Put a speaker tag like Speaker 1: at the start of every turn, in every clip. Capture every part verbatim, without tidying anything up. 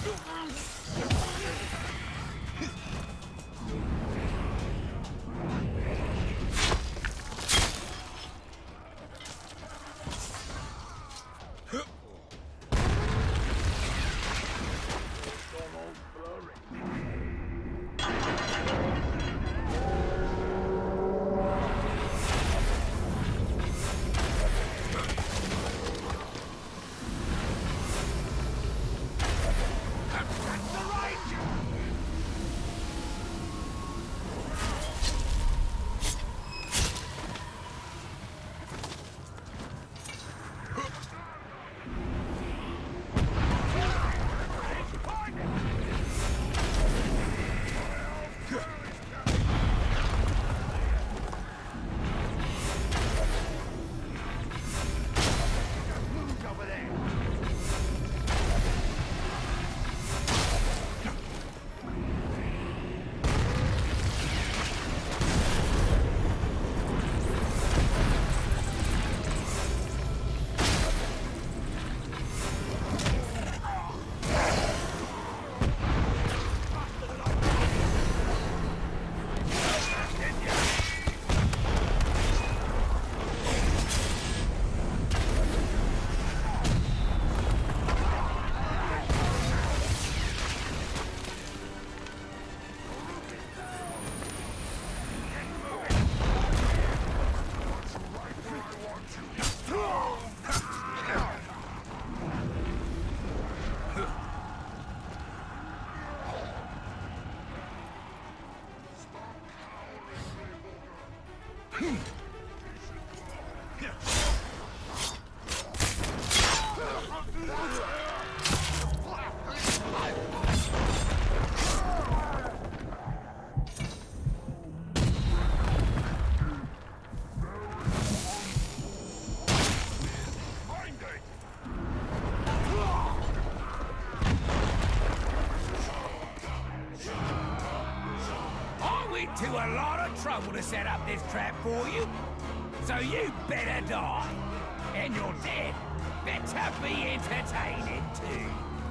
Speaker 1: To a lot of trouble to set up this trap for you. So you better die. And your death better be entertaining too.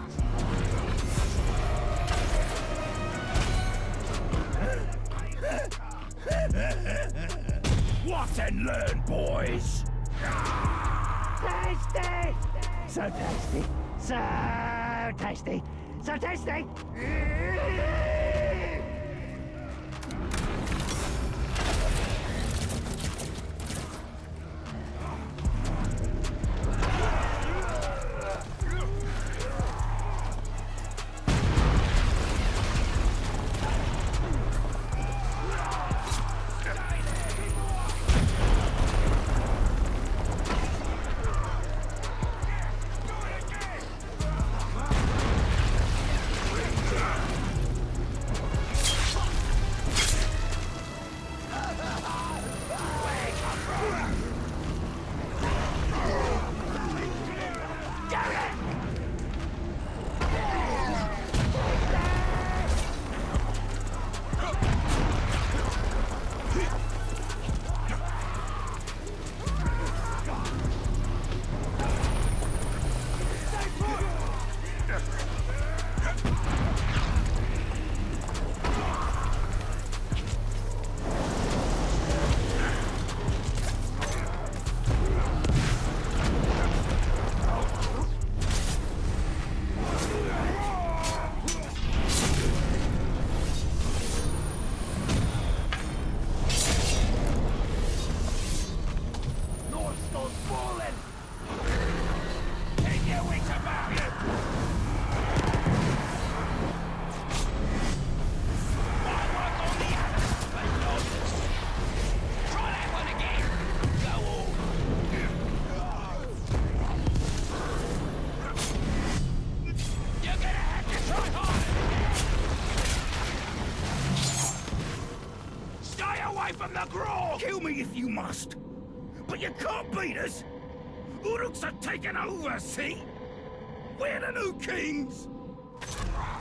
Speaker 1: Watch and learn, boys.
Speaker 2: Tasty! So tasty. So tasty. So tasty!
Speaker 1: From the Grog! Kill me if you must, but you can't beat us! Uruks are taking over, see? We're the new kings!